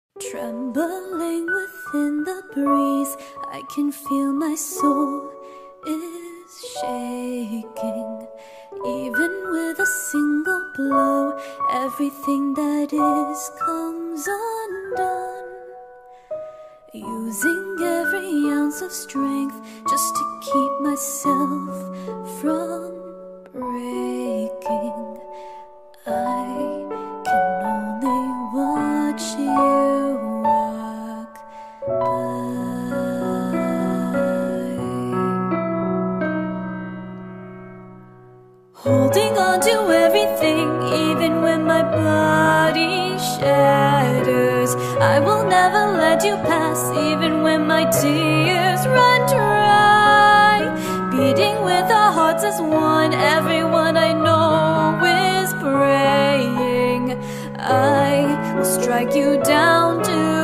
Trembling within the breeze, I can feel my soul is shaking. Even with a single blow, everything that is comes undone. Using every ounce of strength just to keep myself from breaking. I can only watch you walk by. Holding on to everything, even when my body shatters. I will never let you pass, even when my tears run dry. Beating with our hearts as one, everyone I know is praying. I will strike you down to